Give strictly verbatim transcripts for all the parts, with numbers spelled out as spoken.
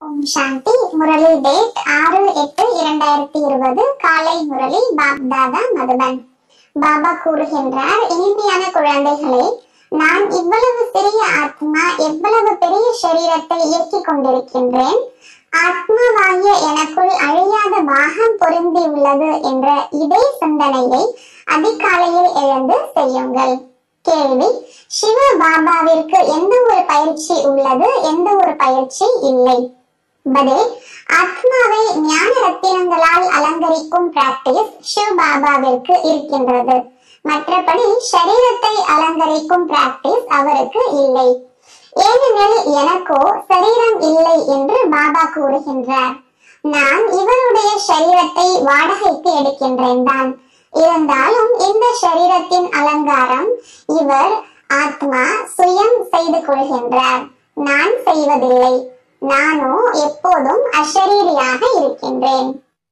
ஓம் சாந்தி. Murali date ஆறு எட்டு இரண்டாயிரத்தி இருபது. காலை முரளி பாப்தாதா மதுபன். பாபா கூறுகின்றார், இனிமையான குழந்தைகளே, நான் இவ்வளவு சிறிய ஆத்மா எவ்வளவு பெரிய சரீரத்தை இயக்கிக் கொண்டிருக்கின்றேன். ஆத்மாவாகிய எனக்குள் அழியாத பாகம் பொருந்தி உள்ளது என்ற இதே சிந்தனையை அதிகாலையில் எழுந்து செய்யுங்கள். கேள்வி: சிவ பாபாவிற்கு எந்த ஒரு பயிற்சி உள்ளது, எந்த ஒரு பயிற்சி இல்லை? பதில்: ஆத்மாவை ஞான ரத்தினங்களால் அலங்கரிக்கும் பிராக்டிஸ் சிவ பாபாவிற்கு இருக்கின்றது. மற்றபடி சரீரத்தை அலங்கரிக்கும் பிராக்டிஸ் அவருக்கு இல்லை. ஏனெனில் எனக்கோ சரீரம் இல்லை என்று பாபா கூறுகின்றார். நான் இவருடைய சரீரத்தை வாடகைக்கு எடுக்கின்றேன் தான். இருந்தாலும் இந்த சரீரத்தின் அலங்காரம் இவர் ஆத்மா சுயம் செய்து கொள்கின்றார், நான் செய்வதில்லை. நானோ எப்போதும் அஷரீரியாக இருக்கின்றேன்.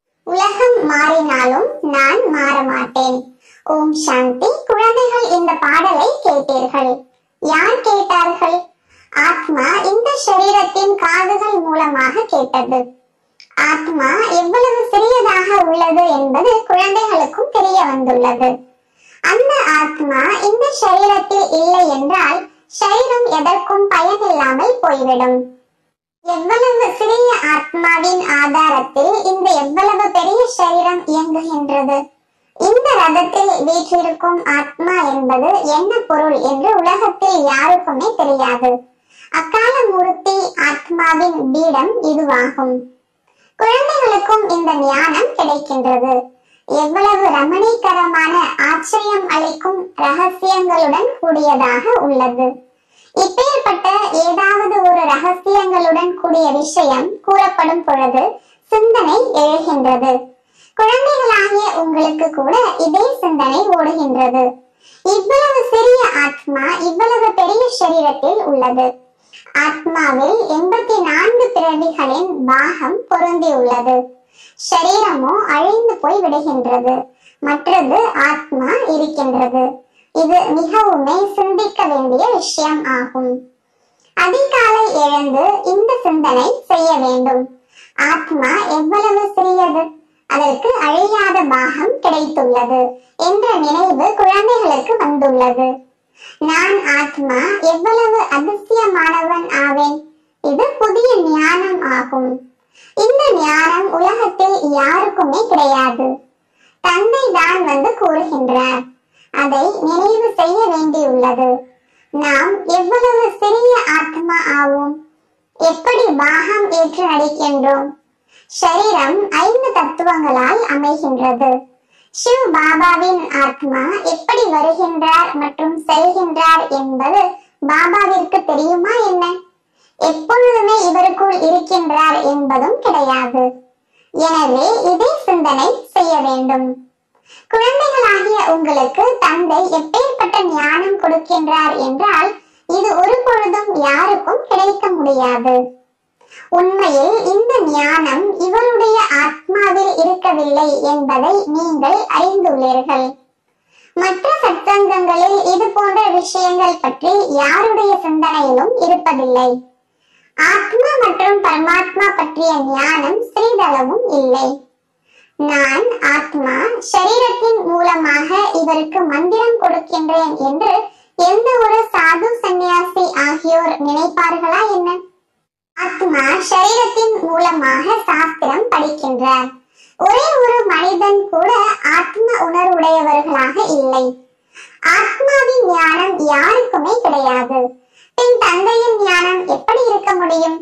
உலகம் மாறினாலும் நான் மாற மாட்டேன். ஓம் சாந்தி. குழந்தைகள், இந்த பாடலை கேட்டீர்கள். யார் கேட்டார்கள்? ஆத்மா இந்த சரீரத்தின் காதுகள் மூலமாக கேட்டது. ஆத்மா எவ்வளவு சிறியதாக உள்ளது என்பது குழந்தைகளுக்கும் தெரிய வந்துள்ளது. அந்த ஆத்மா இந்த சரீரத்தில் இல்லை என்றால் சரீரம் எதற்கும் பயனில்லாமல் போய்விடும். எவ்வளவு சிறிய ஆத்மாவின் ஆதாரத்தில் இந்த எவ்வளவு பெரிய சரீரம் இயங்குகின்றது. இந்த ரதத்தில் வீற்றிருக்கும் ஆத்மா என்பது என்ன பொருள் என்று உலகத்தில் யாருக்குமே தெரியாது. அக்கால மூர்த்தி ஆத்மாவின் பீடம் இதுவாகும். குழந்தைகளுக்கும் இந்த ஞானம் கிடைக்கின்றது. எவ்வளவு ரமணீகரமான ஆச்சரியம் அளிக்கும் ரகசியங்களுடன் கூடியதாக உள்ளது. இப்பேற்பட்ட ஏதாவது ஒரு ரகசியங்களுடன் கூடிய விஷயம் கூறப்படும் பொழுது சிந்தனை எழுகின்றது. குழந்தைகளாகிய உங்களுக்கு கூட இதே சிந்தனை ஓடுகின்றது. இவ்வளவு சிறிய ஆத்மா இவ்வளவு பெரிய சரீரத்தில் உள்ளது. ஆத்மாவில் எண்பத்தி நான்கு பிறவிகளின் பாகம் பொருந்தி உள்ளது. சரீரமோ அழிந்து போய் விடுகின்றது. மற்றது ஆத்மா இருக்கின்றது. இது மிகவுமே சிந்திக்க வேண்டிய விஷயம் ஆகும். அதிகாலை எழுந்து இந்த சிந்தனை செய்ய வேண்டும். ஆத்மா எவ்வளவு சிறியது, அதற்கு அழியாத பாகம் கிடைத்துள்ளது என்ற நினைவு குழந்தைகளுக்கு வந்துள்ளது. நான் ஆத்மா எவ்வளவு அதிசயமானவன் ஆவேன். இது புதிய ஞானம் ஆகும். இந்த ஞானம் உலகத்தில் யாருக்குமே கிடையாது. தந்தை தான் வந்து கூறுகின்றார். அதை நினைவு செய்ய வேண்டியுள்ளது. நாம் எவ்வளவு சிறிய ஆத்மா ஆவோம். எப்படி பாகம் ஏற்று நடிக்கின்றோம். சரீரம் ஐந்து தத்துவங்களால் அமைகின்றது. சிவ பாபாவின் ஆத்மா எப்படி வருகின்றார் மற்றும் செல்கின்றார் என்பது பாபாவிற்கு தெரியுமா என்ன? எப்பொழுதுமே இவருக்குள் இருக்கின்றார் என்பதும் கிடையாது. எனவே இதே சிந்தனை செய்ய வேண்டும். குழந்தைகளாகிய உங்களுக்கு தந்தை எப்பேற்பட்ட ஞானம் கொடுக்கின்றார் என்றால் இது ஒரு பொழுதும் யாருக்கும் கிடைக்க முடியாது. உண்மையில் இந்த ஞானம் இவருடைய ஆத்மாவில் இருக்கவில்லை என்பதை நீங்கள் அறிந்துள்ளீர்கள். மற்ற சத்சங்கங்களில் இது போன்ற விஷயங்கள் பற்றி யாருடைய சிந்தனையிலும் இருப்பதில்லை. ஆத்மா மற்றும் பரமாத்மா பற்றிய ஞானம் சிறிதளவும் இல்லை. நான் ஆத்மா சரீரத்தின் மூலமாக இவருக்கு மந்திரம் கொடுக்கின்றேன் என்று எந்த ஒரு சாது சந்நியாசி ஆகியோர் நினைப்பார்களா என்ன? ஆத்மா சரீரத்தின் மூலமாக சாஸ்திரம் படிக்கின்றார். ஒரே ஒரு மனிதன் கூட ஆத்ம உணர்வுடையவர்களாக இல்லை. ஆத்மாவின் ஞானம் யாருக்குமே கிடையாது. பின் தந்தையின் ஞானம் எப்படி இருக்க முடியும்?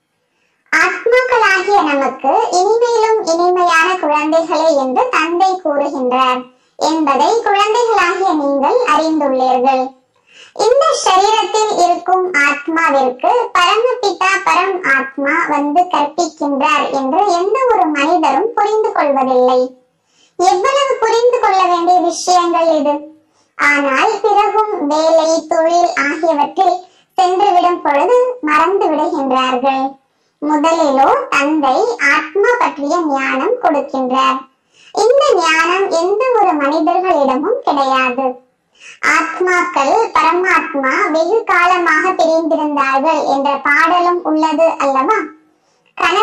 ஆத்மாக்களாகிய நமக்கு இனிமையிலும் இனிமையான குழந்தைகளே என்று தந்தை கூறுகின்றார் என்பதை குழந்தைகளாகிய நீங்கள் அறிந்துள்ளீர்கள். இந்த சரீரத்தில் இருக்கும் ஆத்மாவிற்கு பரமபிதா பரம் ஆத்மா வந்து கற்பிக்கின்றார் என்று எந்த ஒரு மனிதரும் புரிந்து கொள்வதில்லை. எவ்வளவு புரிந்து கொள்ள வேண்டிய விஷயங்கள் இது! ஆனால் பிறகும் வேலை, தொழில் ஆகியவற்றில் சென்றுவிடும் பொழுது மறந்து விடுகின்றார்கள். முதலிலோ தந்தை ஆத்மா பற்றிய ஞானம் கொடுக்கின்றார். இந்த ஞானம் எந்த ஒரு மனிதர்களிடமும் கிடையாது. ஆத்மாக்கள் பரமாத்மா வெகு காலமாக பிரிந்திருந்தார்கள் என்ற பாடலும் உள்ளது அல்லவா? கண்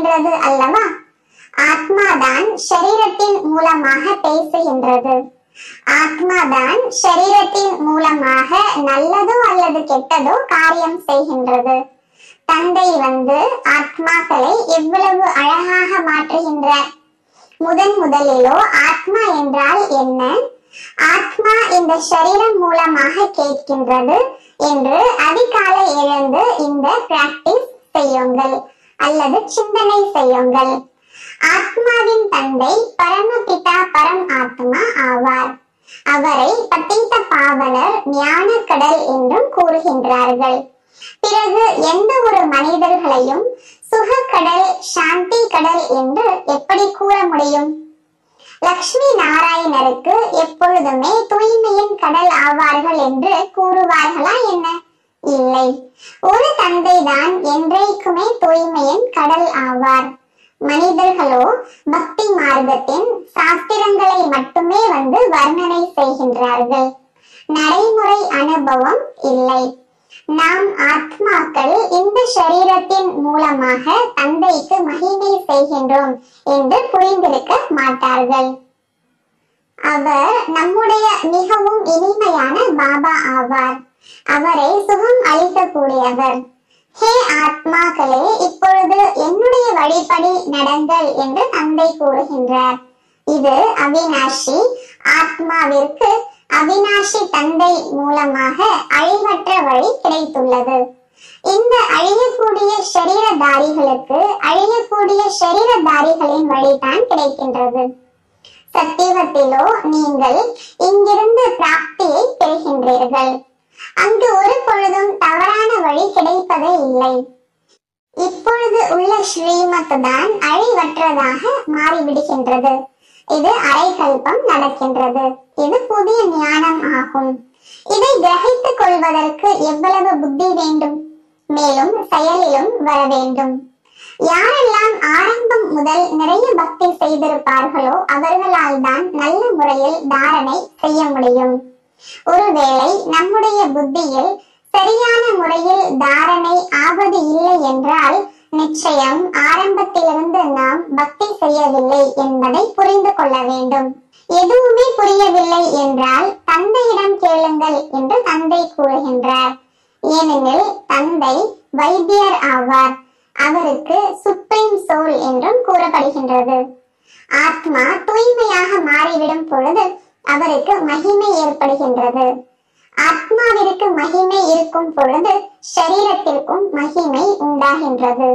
பேசுகின்றது அல்லவா? ஆத்மாதான் ஷரீரத்தின் மூலமாக பேசுகின்றது. ஆத்மாதான் ஷரீரத்தின் மூலமாக நல்லதோ அல்லது கெட்டதோ காரியம் செய்கின்றது. தந்தை வந்து ஆத்மாக்களை எவ்வளவு அழகாக மாற்றுகின்றார். முதன் முதலிலோ ஆத்மா என்றால் என்ன, ஆத்மா இந்த ஷரீரம் மூலமாக கேட்கின்றது என்று அதிகாலை எழுந்து இந்த பிராக்டிஸ் செய்யுங்கள் அல்லது சிந்தனை செய்யுங்கள். ஆத்மாவின் தந்தை பரமபிதா பரம் ஆத்மா ஆவார். அவரை பத்தித்த பாவனர் ஞான கடல் என்றும் கூறுகின்றார்கள். பிறகு எந்த ஒரு மனிதர்களையும் சுகக்கடல், சாந்தி கடல் என்று எப்படி கூற முடியும்? லக்ஷ்மி நாராயணருக்கு எப்பொழுதுமே தூய்மையின் கடல் ஆவார்கள் என்று கூறுவார்களா என்ன? இல்லை. ஒரு தந்தை தான் என்றைக்குமே தூய்மையின் கடல் ஆவார். மனிதர்களோ பக்தி மார்க்கத்தின் சாஸ்திரங்களை மட்டுமே வந்து வர்ணனை செய்கின்றார்கள். நடைமுறை அனுபவம் இல்லை. நாம் ஆத்மாக்கள் இந்த ஷரீரத்தின் மூலமாக தந்தைக்கு மகிமை செய்கின்றோம் என்று புரிந்திருக்க மாட்டார்கள். அவர் நம்முடைய மிகவும் இனிமையான பாபா ஆவார். அவரை சுகம் அளிக்கக்கூடியவர். ஹே ஆத்மாக்களே, இப்பொழுது என்னுடைய வழிபடி நடங்கள் என்று தந்தை கூறுகின்றார். இது அவிநாஷி ஆத்மாவிற்கு அவிநாஷி தந்தை மூலமாக அழிவற்ற வழி கிடைத்துள்ளது. இந்த அழியக்கூடிய ஷரீரதாரிகளுக்கு அழியக்கூடிய ஷரீரதாரிகளின் வழிதான் கிடைக்கின்றது. சத்தியவத்திலோ நீங்கள் இங்கிருந்து பிராப்தியை பெறுகின்றீர்கள். அங்கு ஒரு பொழுதும் தவறான வழி கிடைப்பதே இல்லை. இப்பொழுது உள்ள ஸ்ரீமத் தான் அழிவற்றதாக மாறிவிடுகின்றது. இது அரைகல்பம் நடக்கின்றது. இது புதிய ஞானம் ஆகும். இதை கிரகித்துக் கொள்வதற்கு எவ்வளவு புத்தி வேண்டும், மேலும் செயலிலும் வர வேண்டும். யாரெல்லாம் ஆரம்பம் முதல் நிறைய பக்தி செய்திருப்பார்களோ அவர்களால் தான் நல்ல முறையில் தாரணை செய்ய முடியும். ஒருவேளை நம்முடைய புத்தியில் சரியான முறையில் தாரணை ஆவது இல்லை என்றால் நிச்சயம் ஆரம்பத்திலிருந்து நாம் பக்தி செய்யவில்லை என்பதை புரிந்து கொள்ள வேண்டும். எதுவுமே புரியவில்லை என்றால் தந்தையிடம் கேளுங்கள் என்று தந்தை கூறுகின்றார். ஏனெனில் தந்தை வைத்தியர் ஆவார். அவருக்கு சுப்ரீம் சோல் என்றும் கூறப்படுகின்றது. ஆத்மா தூய்மையாக மாறிவிடும் பொழுது அவருக்கு மகிமை ஏற்படுகின்றது. ஆத்மாவிற்கு மகிமை இருக்கும் பொழுது ஷரீரத்திற்கும் மகிமை உண்டாகின்றது.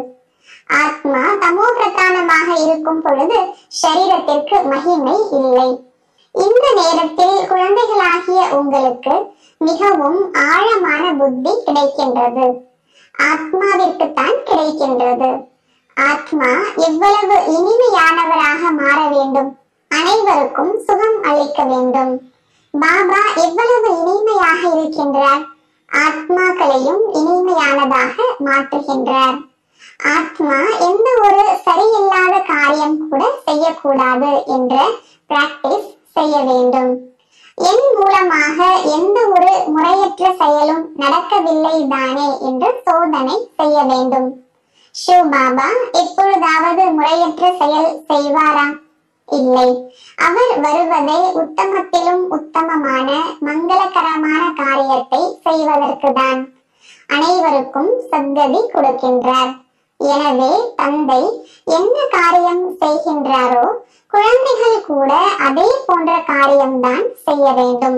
ஆத்மா தமோ பிரதானமாக இருக்கும் பொழுது ஷரீரத்திற்கு மகிமை இல்லை. இந்த நேரத்தில் குழந்தைகளாகிய உங்களுக்கு மிகவும் ஆழமான புத்தி கிடைக்கின்றது. ஆத்மாவிற்கு தான் கிடைக்கின்றது. ஆத்மா எவ்வளவு இனிமையானவராக மாற வேண்டும், அனைவருக்கும் சுகம் அளிக்க வேண்டும். பாபா எவ்வளவு இனிமையாக இருக்கின்றார், ஆத்மாக்களையும் இனிமையானதாக மாற்றுகின்றார். ஆத்மா எந்த ஒரு சரியில்லாத காரியம் கூட செய்யக்கூடாது என்ற பிராக்டிஸ் செய்ய வேண்டும். என் மூலமாக எந்த ஒரு முறையற்ற செயலும் நடக்கவில்லை தானே என்று சோதனை செய்ய வேண்டும். சிவ பாபா எப்பொழுதாவது முறையற்ற செயல் செய்வாரா? இல்லை. அவர் வருவதை உத்தமத்திலும் உத்தமமான மங்களகரமான காரியத்தை செய்வதற்கு தான். அனைவருக்கும் சத்கதி கொடுக்கின்றார். எனவே தந்தை என்ன காரியம் செய்கின்றாரோ குழந்தைகள் கூட அதே போன்ற காரியம்தான் செய்ய வேண்டும்.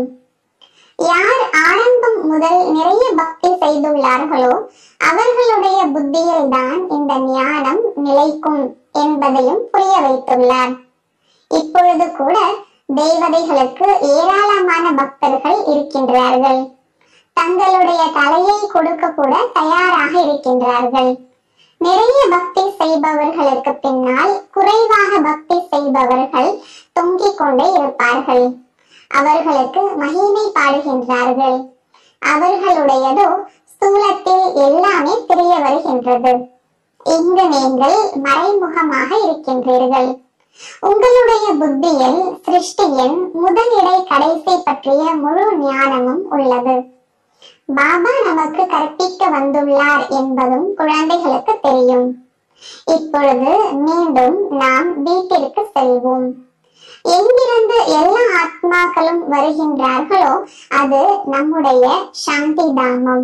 யார் ஆரம்பம் முதல் நிறைய பக்தி செய்துள்ளார்களோ அவர்களுடைய புத்தியில் தான் இந்த ஞானம் நிலைக்கும் என்பதையும் புரிய வைத்துள்ளார். இப்பொழுது கூட தேவதைகளுக்கு ஏராளமான பக்தர்கள் இருக்கின்றார்கள். தங்களுடைய தலையை கொடுக்க கூட தயாராக இருக்கின்றார்கள். நிறைய பக்தி செய்பவர்களுக்கு பின்னால் குறைவாக பக்தி செய்பவர்கள் தொங்கிக் கொண்டே இருப்பார்கள். அவர்களுக்கு மகிமை பாடுகின்றார்கள். அவர்களுடையதோ ஸ்தூலத்தில் எல்லாமே தெரிய வருகின்றது. இங்கு நீங்கள் மறைமுகமாக இருக்கின்றீர்கள். உங்களுடைய புத்தியில் சிருஷ்டியின் முதல் இடை கடைசி பற்றிய முழு ஞானமும் உள்ளது. பாபா நமக்கு கற்பிக்க வந்துள்ளார் என்பதும் குழந்தைகளுக்கு தெரியும். இப்பொழுது மீண்டும் நாம் வீட்டிற்கு செல்வோம். எங்கிருந்து எல்லா ஆத்மாக்களும் வருகின்றார்களோ அது நம்முடைய சாந்தி தாமம்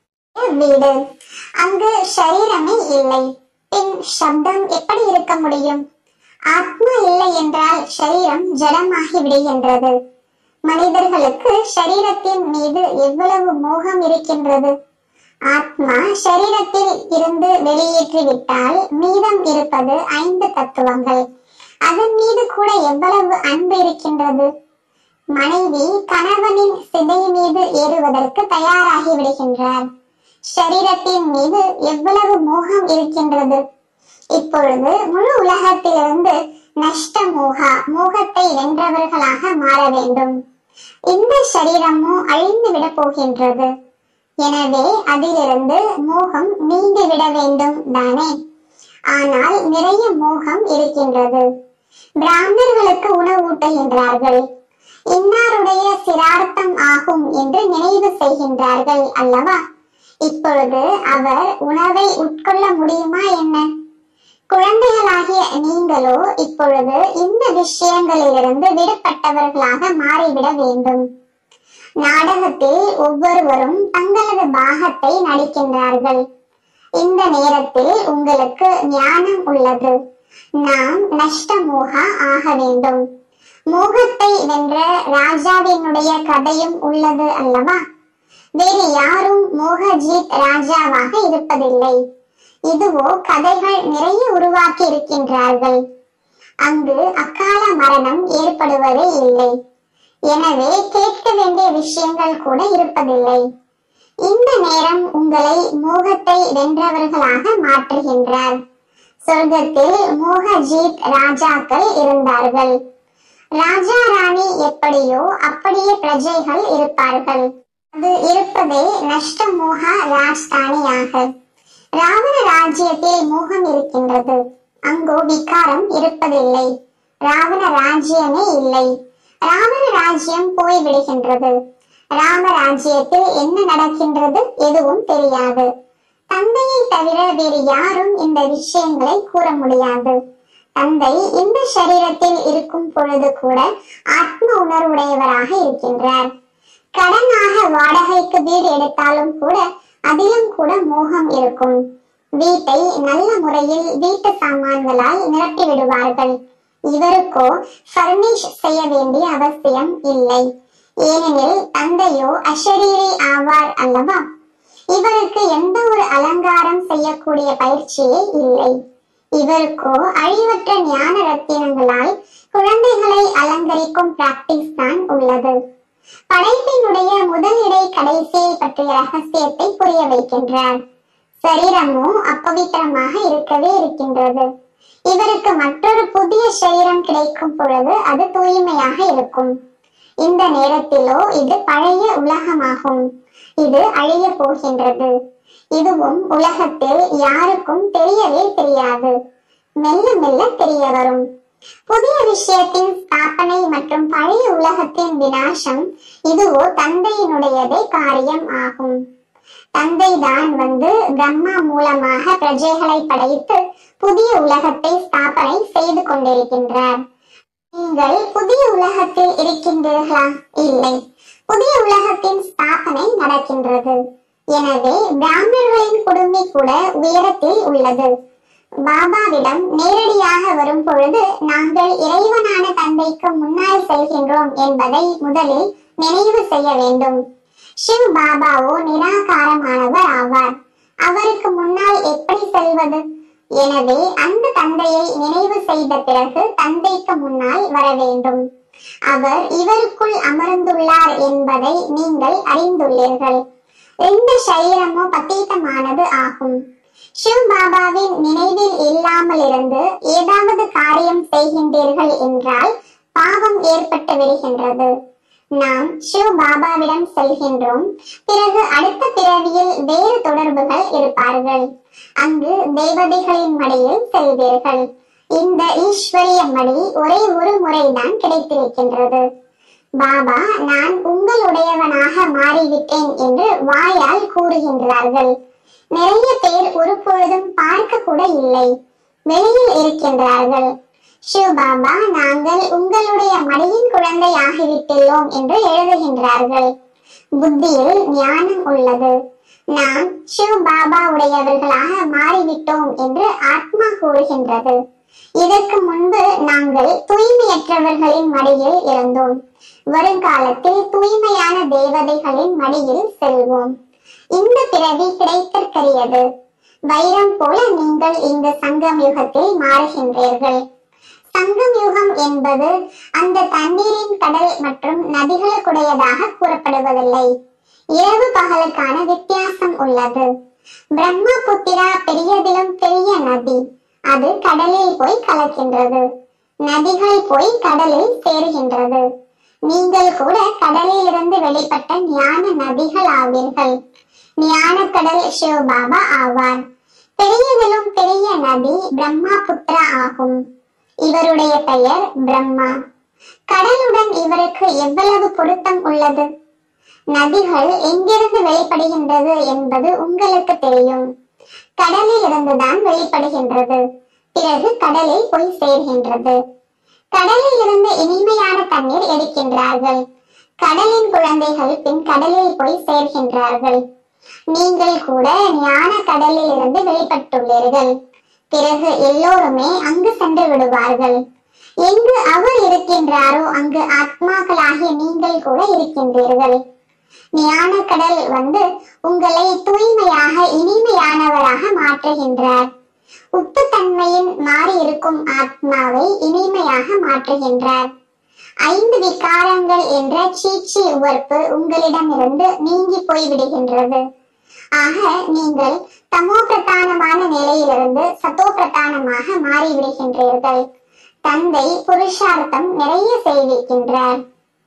வீடு. அங்கு சரீரமே இல்லை. பின் சப்தம் எப்படி இருக்க முடியும்? ஆத்மா இல்லை என்றால் சரீரம் ஜடமாகி விடுகின்றது. மனிதர்களுக்கு சரீரத்தின் மீது எவ்வளவு மோகம் இருக்கின்றது. ஆத்மா சரீரத்தில் இருந்து வெளியேற்றிவிட்டால் மீதம் இருப்பது ஐந்து தத்துவங்கள். அதன் மீது கூட எவ்வளவு அன்பு இருக்கின்றது. மனைவி கணவனின் சிதை மீது ஏறுவதற்கு தயாராகி விடுகின்றார். சரீரத்தின் மீது எவ்வளவு மோகம் இருக்கின்றது. இப்பொழுது முழு உலகத்திலிருந்து நஷ்ட மோகா மோகத்தை வென்றவர்களாக மாற வேண்டும். இந்த சரீரமோ அழிந்து விட போகின்றது. எனவே அதிலிருந்து மோகம் நீங்கி விட வேண்டும் தானே. ஆனால் நிறைய மோகம் இருக்கின்றது. பிராமணர்களுக்கு உணவூட்டுகின்றார்கள். இன்னாருடைய சிரார்த்தம் ஆகும் என்று நினைவு செய்கின்றார்கள் அல்லவா? இப்பொழுது அவர் உணவை உட்கொள்ள முடியுமா என்ன? குழந்தைகளாகிய நீங்களோ இப்பொழுது இந்த விஷயங்களிலிருந்து விடுபட்டவர்களாக மாறிவிட வேண்டும். நாடகத்தில் ஒவ்வொருவரும் தங்களது பாகத்தை நடிக்கின்றார்கள். இந்த நேரத்தில் உங்களுக்கு ஞானம் உள்ளது. நாம் நஷ்ட மோகா ஆக வேண்டும். மோகத்தை வென்ற ராஜாவினுடைய கதையும் உள்ளது அல்லவா? வேறு யாரும் மோகஜீத் ராஜாவாக இருப்பதில்லை. இதுவோ கதைகள் நிறைய உருவாக்கி இருக்கின்றார்கள். அங்கு அகால மரணம் ஏற்படுவதே இல்லை. எனவே கேட்க வேண்டிய விஷயங்கள் கூட இருப்பதில்லை. இந்த நேரம் உங்களை மோகத்தை வென்றவர்களாக மாற்றுகின்றார். சொர்க்கத்தில் மோகஜீத் ராஜாக்கள் இருந்தார்கள். ராஜா ராணி எப்படியோ அப்படியே பிரஜைகள் இருப்பார்கள். அது இருப்பதே நஷ்ட மோக ராஜ்தானியாக. ராவண ராஜ்யத்தில் மோகம் இருக்கின்றது. அங்கோ விகாரம் இருப்பதில்லை. ராவண ராஜ்யமே இல்லை. ராவண ராஜ்யம் போய்விடுகின்றது. ராம ராஜ்யத்தில் என்ன நடக்கின்றது எதுவும் தெரியாது. தந்தையை தவிர வேறு யாரும் இந்த விஷயங்களை கூற முடியாது. தந்தை இந்த சரீரத்தில் இருக்கும் பொழுது கூட ஆத்ம உணர்வுடையவராக இருக்கின்றார். கடனாக வாடகைக்கு வீடு எடுத்தாலும் கூட அதிலும் கூட மோகம் இருக்கும். வீட்டை நல்ல முறையில் வீட்டு சாமான்களால் நிரப்பி விடுவார்கள். இவருக்கோ பர்னிஷ் செய்ய வேண்டிய அவசியம் இல்லை. ஏனெனில் தந்தையோ அஷரீரி ஆவார் அல்லவா? இவருக்கு எந்த ஒரு அலங்காரம் செய்யக்கூடிய பயிற்சியே இல்லை. இவருக்கோ அழிவற்ற ஞான ரத்தினங்களால் குழந்தைகளை அலங்கரிக்கும் பிராக்டிஸ் தான் உள்ளது. படைப்பினுடைய முதல் இடை கடைசியை பற்றிய ரகசியத்தை புரிய வைக்கின்றார். சரீரமோ அப்பவித்திரமாக இருக்கவே இருக்கின்றது. இவருக்கு மற்றொரு புதிய சரீரம் கிடைக்கும் பொழுது அது தூய்மையாக இருக்கும். இந்த நேரத்திலோ இது பழைய உலகமாகும். இது அழிய போகின்றது. இதுவும் உலகத்தில் யாருக்கும் தெரியவே தெரியாது. மெல்ல மெல்ல தெரிய வரும். புதிய விஷயத்தின் ஸ்தாபனை மற்றும் பழைய உலகத்தின் விநாசம் இதுவோ தந்தையினுடையதே காரியம் ஆகும். தந்தை தான் வந்து பிரம்மா மூலமாக பிரஜைகளை படைத்து புதிய உலகத்தை ஸ்தாபனை செய்து கொண்டிருக்கின்றார். நீங்கள் புதிய உலகத்தில் இருக்கின்றீர்களா? இல்லை. புதிய உலகத்தின் ஸ்தாபனை நடக்கின்றது. எனவே பிராமணர்களின் குடுமி கூட உயரத்தில் உள்ளது. பாபாவிடம் நேரடியாக வரும் பொழுது நாங்கள் இறைவனான தந்தைக்கு முன்னால் செல்கின்றோம் என்பதை முதலில் நினைவு செய்ய வேண்டும். சிவ் பாபாவோ நிராகாரமானவர் ஆவார். அவருக்கு முன்னால் எப்படி செல்வது? எனவே அந்த தந்தையை நினைவு செய்த பிறகு தந்தைக்கு முன்னால் வர வேண்டும். அவர் இவருக்குள் அமர்ந்துள்ளார் என்பதை நீங்கள் அறிந்துள்ளீர்கள். இந்த சரீரமோ பத்தீதமானது ஆகும். சிவ் பாபாவின் நினைவில் இல்லாமல் இருந்து ஏதாவது காரியம் செய்கின்றீர்கள் என்றால் பாவம் ஏற்பட்டு விடுகின்றது. நாம் சிவ் பாபாவிடம் செல்கின்றோம். பிறகு அடுத்த பிறவியில் வேறு தொடர்புகள் இருப்பார்கள். அங்கு தேவதைகளின் மடியில் செல்வீர்கள். இந்த ஈஸ்வரிய மடி ஒரே ஒரு முறைதான் கிடைத்திருக்கின்றது. பாபா நான் உங்களுடையவனாக மாறிவிட்டேன் என்று வாயால் கூறுகின்றார்கள். நிறைய பேர் ஒரு பொழுதும் பார்க்க கூட இல்லை, வெளியில் இருக்கின்றார்கள். சிவ் பாபா, நாங்கள் உங்களுடைய மடியின் குழந்தை ஆகிவிட்டுள்ளோம் என்று எழுதுகின்றார்கள். புத்தியில் ஞானம் உள்ளது. நாம் சிவ் பாபா உடையவர்களாக மாறிவிட்டோம் என்று ஆத்மா கூறுகின்றது. இதற்கு முன்பு நாங்கள் தூய்மையற்றவர்களின் மடியில் இருந்தோம். வருங்காலத்தில் தூய்மையான தேவதைகளின் மடியில் செல்வோம். இந்த பிறவி கிடைத்தற்கரியது. வைரம் போல நீங்கள் இந்த சங்கம் யுகத்தில் மாறுகின்றீர்கள். சங்கம் யுகம் என்பது அந்த தண்ணீரின் கடல் மற்றும் நதிகளுக்குடையதாக கூறப்படுவதில்லை. இரவு பகலுக்கான வித்தியாசம் உள்ளது. பிரம்மபுத்திரா பெரியதிலும் பெரிய நதி. அது கடலில் போய் கலக்கின்றது. நதிகள் போய் கடலில் சேருகின்றது. நீங்கள் கூட கடலில் இருந்து வெளிப்பட்ட ஞான நதிகள் ஆவீர்கள். ஞான கடல் சிவ் பாபா ஆவார். பெரியதிலும் பெரிய நதி பிரம்மபுத்திரா ஆகும். இவருடைய பெயர் பிரம்மா. கடலுடன் இவருக்கு எவ்வளவு பொருத்தம் உள்ளது. நதிகள் எங்கிருந்து வெளிப்படுகின்றது என்பது உங்களுக்கு தெரியும். கடலில் இருந்துதான் வெளிப்படுகின்றது. பிறகு கடலில் போய் சேர்கின்றது. கடலில் இருந்து இனிமையான தண்ணீர் எடுக்கின்றார்கள். கடலின் குழந்தைகள் பின் கடலில் போய் சேர்கின்றார்கள். நீங்கள் கூட ஞான கடலில் இருந்து வெளிப்பட்டுள்ளீர்கள். பிறகு எல்லோருமே அங்கு சென்று விடுவார்கள். எங்கு அவர் இருக்கின்றாரோ அங்கு ஆத்மாக்களாகிய நீங்கள் கூட இருக்கின்றீர்கள். ஞான கடல் வந்து உங்களை தூய்மையாக இனிமையானவராக மாற்றுகின்றார். உப்பு தன்மையின் மாறி இருக்கும் ஆத்மாவை இனிமையாக மாற்றுகின்றார். ஐந்து விகாரங்கள் என்ற சீச்சி உவர்ப்பு உங்களிடமிருந்து நீங்கி போய்விடுகின்றது. ஆக நீங்கள் தமோ பிரதானமான நிலையிலிருந்து சத்தோ பிரதானமாக மாறிவிடுகின்றீர்கள். தந்தை புருஷார்த்தம் நிறைய செய்விக்கின்றார்.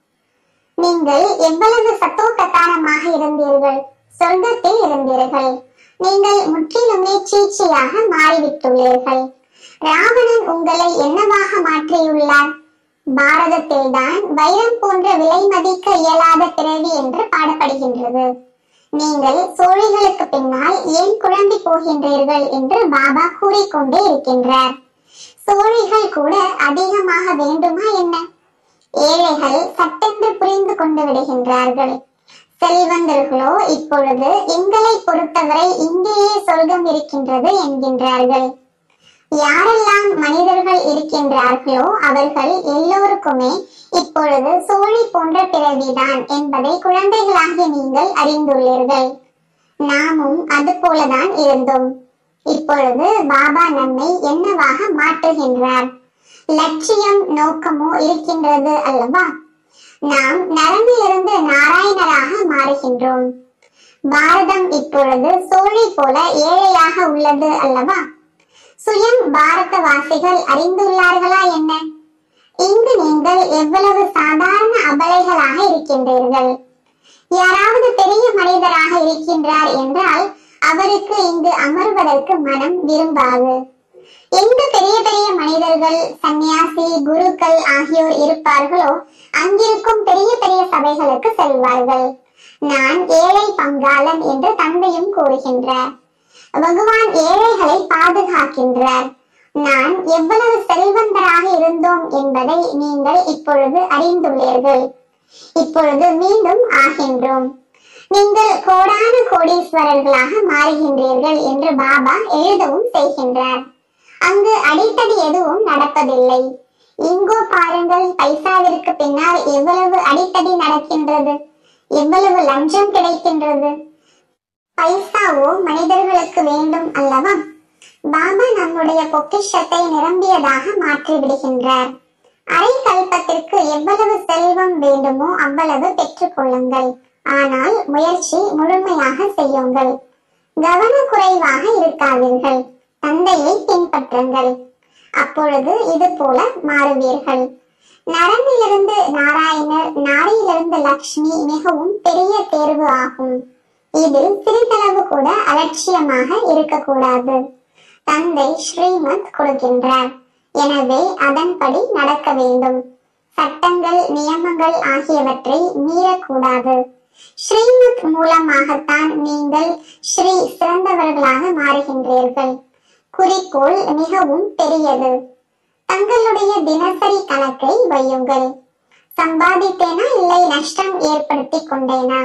நீங்கள் எவ்வளவு சத்தோ பிரதானமாக இருந்தீர்கள், சொர்க்கத்தில் இருந்தீர்கள். நீங்கள் முற்றிலுமே சீச்சியாக மாறிவிட்டுள்ளீர்கள். ராவணன் உங்களை என்னவாக மாற்றியுள்ளார்? பாரதத்தில்தான் வைரம் போன்ற விலை மதிக்க இயலாத பிறவி என்று பாடப்படுகின்றது. நீங்கள் சோழிகளுக்கு பின்னால் ஏன் குழம்பி போகின்றீர்கள் என்று பாபா கூறிக்கொண்டே இருக்கின்றார். சோழிகள் கூட அதிகமாக வேண்டுமா என்ன? ஏழைகள் சட்டென்று புரிந்து கொண்டு விடுகின்றார்கள். செல்வந்தர்களோ இப்பொழுது எங்களை பொறுத்தவரை இங்கேயே சொர்க்கம் இருக்கின்றது என்கின்றார்கள். யாரெல்லாம் மனிதர்கள் இருக்கின்றார்களோ அவர்கள் எல்லோருக்குமே இப்பொழுது சோழி போன்ற பிறவிதான் என்பதை குழந்தைகளாகிய நீங்கள் அறிந்துள்ளீர்கள். நாமும் அது போலதான் இருந்தோம். இப்பொழுது பாபா நம்மை என்னவாக மாற்றுகின்றார்? லட்சியம் நோக்கமோ இருக்கின்றது அல்லவா? நாம் நரம்பிலிருந்து நாராயணராக மாறுகின்றோம். பாரதம் இப்பொழுது சோழி போல ஏழையாக உள்ளது அல்லவா? சுயம் பாரதவாசிகள் அறிந்துள்ளார்களா என்ன? இங்கு நீங்கள் எவ்வளவு சாதாரண அபலைகளாக இருக்கின்றீர்கள். யாராவது பெரிய மனிதராக இருக்கின்றார் என்றால் அவருக்கு இங்கு அமர்வதற்கு மனம் விரும்பாது. எங்கு பெரிய பெரிய மனிதர்கள், சன்னியாசி, குருக்கள் ஆகியோர் இருப்பார்களோ அங்கிருக்கும் பெரிய பெரிய சபைகளுக்கு செல்வார்கள். நான் ஏழை பங்காளன் என்று தந்தையும் கூறுகின்றார். பகவான் ஏழைகளை பாதுகாக்கின்றார். நான் எவ்வளவு செல்வந்தராக இருந்தோம் என்பதை நீங்கள் இப்பொழுது அறிந்துள்ளீர்கள். இப்பொழுது மீண்டும் ஆகின்றோம். நீங்கள் கோடான கோடீஸ்வரர்களாக மாறுகின்றீர்கள் என்று பாபா எழுதவும் செய்கின்றார். அங்கு அடித்தடி எதுவும் நடப்பதில்லை. இங்கோ பாருங்கள், பைசாவிற்கு பின்னால் எவ்வளவு அடித்தடி நடக்கின்றது, எவ்வளவு லஞ்சம் கிடைக்கின்றது. பைசாவோ மனிதர்களுக்கு வேண்டும் அல்லவா? பாபா நம்முடைய பொக்கிஷத்தை நிரம்பியதாக மாற்றி விடுகின்றார். அரை கல்பத்திற்கு எவ்வளவு செல்வம் வேண்டுமோ அவ்வளவு பெற்றுக் கொள்ளுங்கள். ஆனால் முயற்சி முழுமையாக செய்யுங்கள். கவனக்குறைவாக இருக்காதீர்கள். தந்தையை பின்பற்றுங்கள். அப்பொழுது இது போல மாறுவீர்கள். நரனிலிருந்து நாராயணர், நாரியிலிருந்து லக்ஷ்மி மிகவும் பெரிய தேர்வு ஆகும். இதில் சிறிதளவு கூட அலட்சியமாக இருக்கக்கூடாது. தந்தை ஸ்ரீமத் கொடுக்கின்றார். எனவே அதன்படி நடக்க வேண்டும். சட்டங்கள், நியமங்கள் ஆகியவற்றை மீறக்கூடாது. ஸ்ரீமத் மூலமாகத்தான் நீங்கள் ஸ்ரீ சிறந்தவர்களாக மாறுகின்றீர்கள். குறிக்கோள் மிகவும் பெரியது. தங்களுடைய தினசரி கணக்கை வையுங்கள். சம்பாதித்தேனா இல்லை நஷ்டம் ஏற்படுத்தி கொண்டேனா?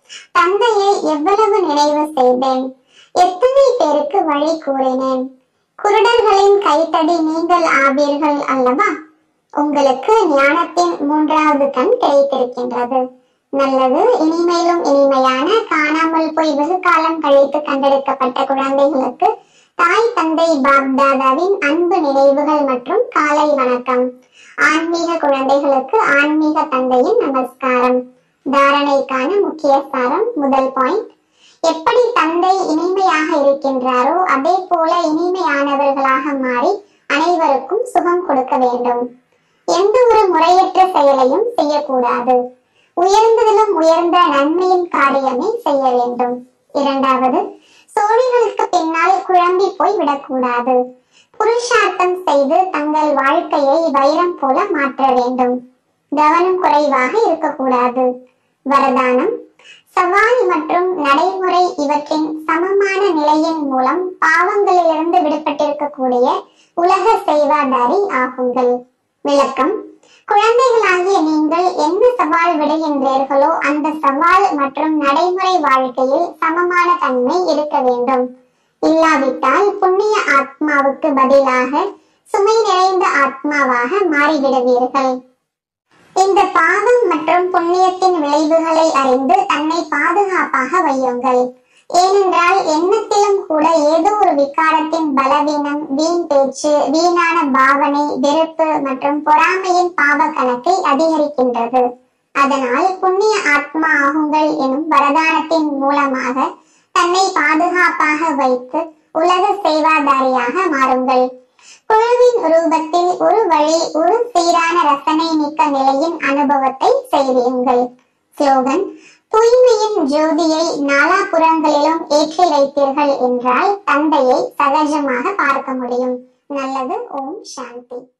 தந்தையை எவ்வளவு நினைவு செய்தேன்? எத்தனை பேருக்கு வழி கூறினேன்? குருடர்களின் கைத்தடி நீங்கள் ஆவீர்கள் அல்லவா? உங்களுக்கு ஞானத்தின் மூன்றாவது கண் கிடைத்திருக்கின்றது. நல்லது. இனிமையிலும் இனிமையான காணாமல் போய் வெகு காலம் கழித்து கண்டெடுக்கப்பட்ட குழந்தைகளுக்கு தாய் தந்தை பாப்தாதாவின் அன்பு நினைவுகள் மற்றும் காலை வணக்கம். ஆன்மீக குழந்தைகளுக்கு ஆன்மீக தந்தையின் நமஸ்காரம். தாரணைக்கான முக்கிய சாரம். முதல் பாயிண்ட், எப்படி தந்தை இனிமையாக இருக்கின்றாரோ அதே போல இனிமையானவர்களாக மாறி அனைவருக்கும் சுகம் கொடுக்க வேண்டும். எந்த ஒரு முறையற்ற செயலையும் செய்யக்கூடாது. உயர்ந்ததிலும் உயர்ந்த நன்மையின் காரியமே செய்ய வேண்டும். இரண்டாவது, சோழிகளுக்கு பின்னால் குழம்பி போய் விடக்கூடாது. புருஷார்த்தம் செய்து தங்கள் வாழ்க்கையை வைரம் போல மாற்ற வேண்டும். கவனம் குறைவாக இருக்கக்கூடாது. வரதானம், சவால் மற்றும் நடைமுறை இவற்றின் சமமான நிலையின் மூலம் பாவங்களிலிருந்து விடுபட்டிருக்கக்கூடிய உலக சேவாதாரி ஆகுங்கள். விளக்கம், குழந்தைகளாகிய நீங்கள் என்ன சவால் விடுகின்றீர்களோ அந்த சவால் மற்றும் நடைமுறை வாழ்க்கையில் சமமான தன்மை இருக்க வேண்டும். இல்லாவிட்டால் புண்ணிய ஆத்மாவுக்கு பதிலாக சுமை நிறைந்த ஆத்மாவாக மாறிவிடுவீர்கள். இந்த பாவம் மற்றும் புண்ணியத்தின் விளைவுகளை அறிந்து தன்னை பாதுகாப்பாக வையுங்கள். ஏனென்றால் எண்ணத்திலும் கூட ஏதோ ஒரு விகாரத்தின் பலவீனம், வீண் பேச்சு, வீணான பாவனை, வெறுப்பு மற்றும் பொறாமையின் பாவ கணக்கை அதிகரிக்கின்றது. அதனால் புண்ணிய ஆத்மா ஆகுங்கள் எனும் வரதானத்தின் மூலமாக தன்னை பாதுகாப்பாக வைத்து உலக சேவாதாரியாக மாறுங்கள். குழுவின் ரூபத்தில் ஒரு வழி ஒரு சீரான ரசனை மிக்க நிலையின் அனுபவத்தை செய்வீர்கள். ஸ்லோகன், தூய்மையின் ஜோதியை நாலாபுறங்களிலும் ஏற்றி வைத்தீர்கள் என்றால் தந்தையை சகஜமாக பார்க்க முடியும். நல்லது. ஓம் சாந்தி.